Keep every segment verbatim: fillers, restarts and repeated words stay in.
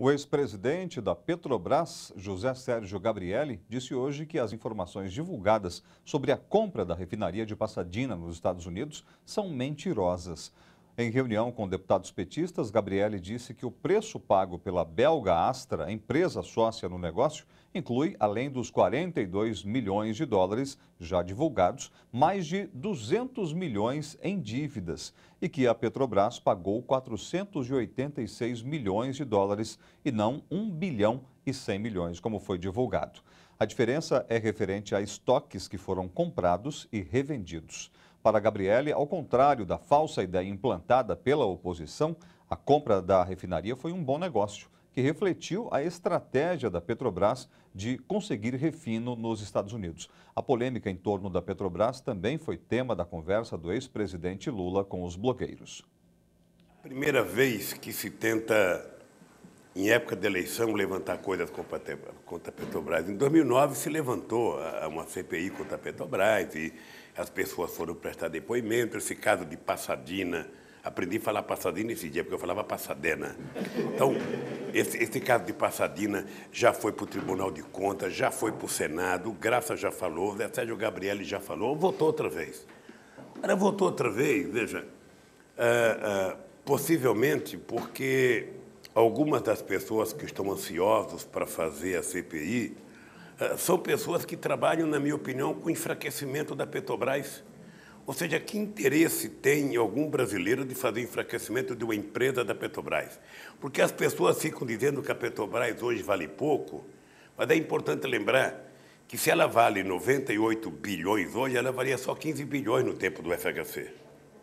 O ex-presidente da Petrobras, José Sérgio Gabrielli, disse hoje que as informações divulgadas sobre a compra da refinaria de Pasadena, nos Estados Unidos, são mentirosas. Em reunião com deputados petistas, Gabrielli disse que o preço pago pela belga Astra, empresa sócia no negócio, inclui, além dos quarenta e dois milhões de dólares já divulgados, mais de duzentos milhões em dívidas e que a Petrobras pagou quatrocentos e oitenta e seis milhões de dólares e não um bilhão e cem milhões, como foi divulgado. A diferença é referente a estoques que foram comprados e revendidos. Para Gabrielli, ao contrário da falsa ideia implantada pela oposição, a compra da refinaria foi um bom negócio, que refletiu a estratégia da Petrobras de conseguir refino nos Estados Unidos. A polêmica em torno da Petrobras também foi tema da conversa do ex-presidente Lula com os blogueiros. Primeira vez que se tenta, em época de eleição, levantar coisas contra a Petrobras. Em dois mil e nove se levantou uma C P I contra a Petrobras e as pessoas foram prestar depoimento. Esse caso de Pasadena, aprendi a falar Pasadena esse dia, porque eu falava Pasadena. Então, esse, esse caso de Pasadena já foi para o Tribunal de Contas, já foi para o Senado, o Graça já falou, o Zé Sérgio Gabrielli já falou, votou outra vez. Agora, votou outra vez, veja, uh, uh, possivelmente porque algumas das pessoas que estão ansiosos para fazer a C P I uh, são pessoas que trabalham, na minha opinião, com o enfraquecimento da Petrobras. Ou seja, que interesse tem algum brasileiro de fazer enfraquecimento de uma empresa da Petrobras? Porque as pessoas ficam dizendo que a Petrobras hoje vale pouco, mas é importante lembrar que se ela vale noventa e oito bilhões hoje, ela valia só quinze bilhões no tempo do F H C.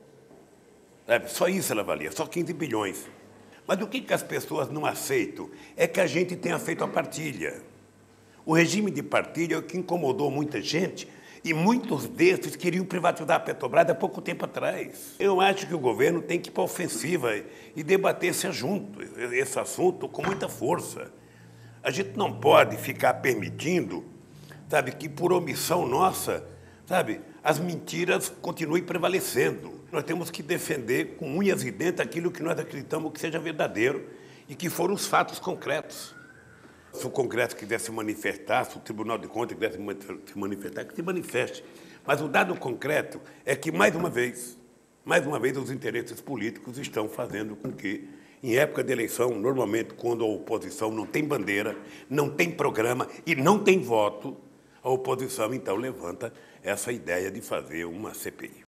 Sabe? Só isso ela valia, só quinze bilhões. Mas o que que as pessoas não aceitam é que a gente tenha feito a partilha. O regime de partilha é o que incomodou muita gente, e muitos desses queriam privatizar a Petrobras há pouco tempo atrás. Eu acho que o governo tem que ir para a ofensiva e debater esse assunto, esse assunto com muita força. A gente não pode ficar permitindo, sabe, que por omissão nossa, sabe, as mentiras continuem prevalecendo. Nós temos que defender com unhas e dentes aquilo que nós acreditamos que seja verdadeiro e que foram os fatos concretos. Se o Congresso quiser se manifestar, se o Tribunal de Contas quiser se manifestar, que se manifeste. Mas o dado concreto é que, mais uma vez, mais uma vez, os interesses políticos estão fazendo com que, em época de eleição, normalmente, quando a oposição não tem bandeira, não tem programa e não tem voto, a oposição, então, levanta essa ideia de fazer uma C P I.